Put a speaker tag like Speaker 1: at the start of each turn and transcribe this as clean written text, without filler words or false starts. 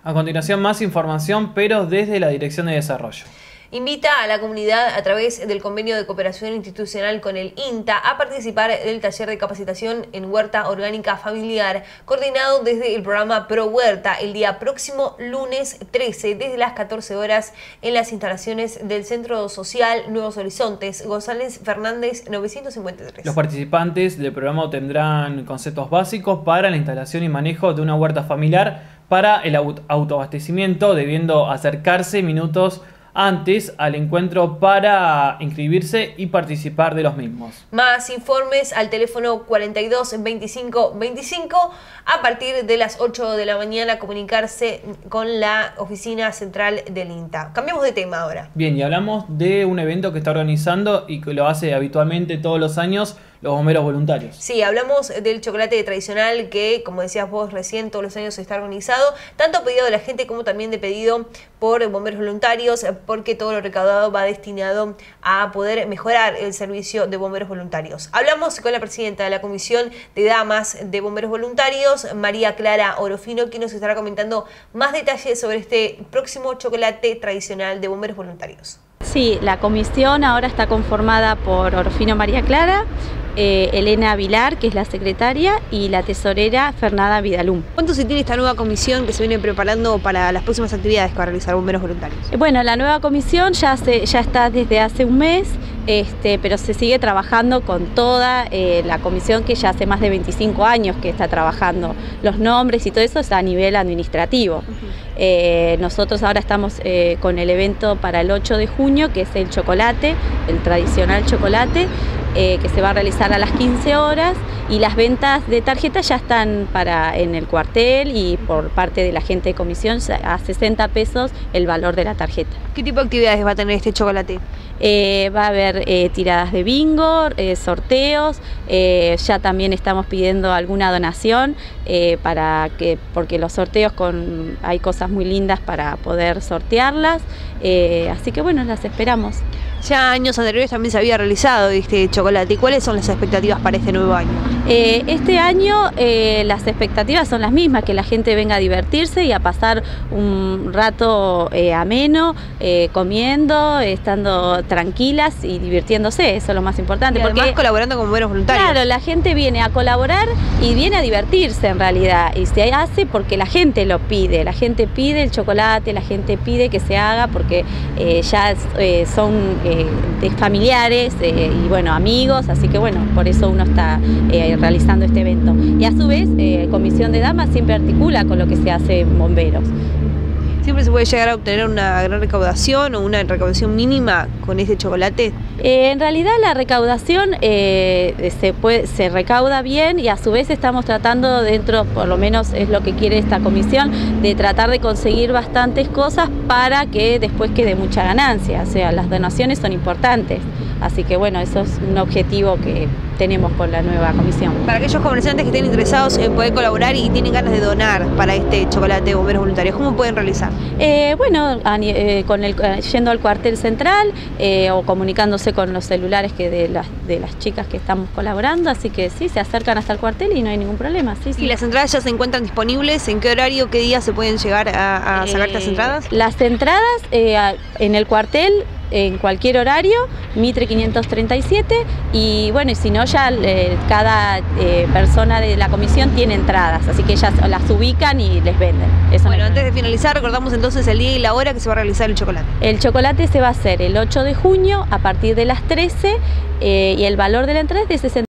Speaker 1: A continuación, más información, pero desde la Dirección de Desarrollo.
Speaker 2: Invita a la comunidad a través del convenio de cooperación institucional con el INTA a participar del taller de capacitación en huerta orgánica familiar coordinado desde el programa Pro Huerta el día próximo lunes 13 desde las 14 horas en las instalaciones del Centro Social Nuevos Horizontes, González Fernández 953.
Speaker 1: Los participantes del programa obtendrán conceptos básicos para la instalación y manejo de una huerta familiar para el autoabastecimiento, debiendo acercarse minutos antes al encuentro para inscribirse y participar de los mismos.
Speaker 2: Más informes al teléfono 42 25 25 a partir de las 8 de la mañana comunicarse con la oficina central del INTA. Cambiamos de tema ahora.
Speaker 1: Bien, y hablamos de un evento que está organizando y que lo hace habitualmente todos los años los bomberos voluntarios.
Speaker 2: Sí, hablamos del chocolate tradicional que, como decías vos recién, todos los años está organizado, tanto a pedido de la gente como también de pedido por bomberos voluntarios, porque todo lo recaudado va destinado a poder mejorar el servicio de bomberos voluntarios. Hablamos con la presidenta de la Comisión de Damas de Bomberos Voluntarios, María Clara Orofino, quien nos estará comentando más detalles sobre este próximo chocolate tradicional de bomberos voluntarios.
Speaker 3: Sí, la comisión ahora está conformada por Orofino María Clara, Elena Vilar, que es la secretaria, y la tesorera Fernanda Vidalum.
Speaker 2: ¿Cuánto se tiene esta nueva comisión que se viene preparando para las próximas actividades que va a realizar Bomberos Voluntarios?
Speaker 3: Bueno, la nueva comisión ya está desde hace un mes, pero se sigue trabajando con toda la comisión que ya hace más de 25 años que está trabajando. Los nombres y todo eso es a nivel administrativo. Nosotros ahora estamos con el evento para el 8 de junio, que es el chocolate, el tradicional chocolate, que se va a realizar a las 15 horas, y las ventas de tarjetas ya están en el cuartel y por parte de la gente de comisión a 60 pesos el valor de la tarjeta.
Speaker 2: ¿Qué tipo de actividades va a tener este chocolate?
Speaker 3: Va a haber tiradas de bingo, sorteos, ya también estamos pidiendo alguna donación porque los sorteos hay cosas muy lindas para poder sortearlas, así que bueno, las esperamos.
Speaker 2: Ya años anteriores también se había realizado este chocolate. ¿Cuáles son las expectativas para este nuevo año?
Speaker 3: Este año las expectativas son las mismas, que la gente venga a divertirse y a pasar un rato ameno, comiendo, estando tranquilas y divirtiéndose, eso es lo más importante.
Speaker 2: Y además colaborando con bomberos voluntarios.
Speaker 3: Claro, la gente viene a colaborar y viene a divertirse en realidad, y se hace porque la gente lo pide, la gente pide el chocolate, la gente pide que se haga porque ya son familiares y bueno, amigos, así que bueno, por eso uno está realizando este evento. Y a su vez, Comisión de Damas siempre articula con lo que se hace en bomberos.
Speaker 2: ¿Siempre se puede llegar a obtener una gran recaudación o una recaudación mínima con este chocolate?
Speaker 3: En realidad la recaudación se recauda bien, y a su vez estamos tratando dentro, por lo menos es lo que quiere esta comisión, de tratar de conseguir bastantes cosas para que después quede mucha ganancia. O sea, las donaciones son importantes, así que bueno, eso es un objetivo que tenemos con la nueva comisión.
Speaker 2: Para aquellos comerciantes que estén interesados en poder colaborar y tienen ganas de donar para este chocolate de bomberos voluntarios, ¿cómo pueden realizar?
Speaker 3: Bueno, yendo al cuartel central o comunicándose con los celulares de las chicas que estamos colaborando, así que sí, se acercan hasta el cuartel y no hay ningún problema. Sí, sí.
Speaker 2: ¿Y las entradas ya se encuentran disponibles? ¿En qué horario, qué día se pueden llegar a sacar estas entradas?
Speaker 3: Las entradas en el cuartel, en cualquier horario, Mitre 537, y bueno, y si no, ya cada persona de la comisión tiene entradas, así que ellas las ubican y les venden. Eso
Speaker 2: bueno, antes de finalizar, recordamos entonces el día y la hora que se va a realizar el chocolate.
Speaker 3: El chocolate se va a hacer el 8 de junio a partir de las 13 y el valor de la entrada es de 60.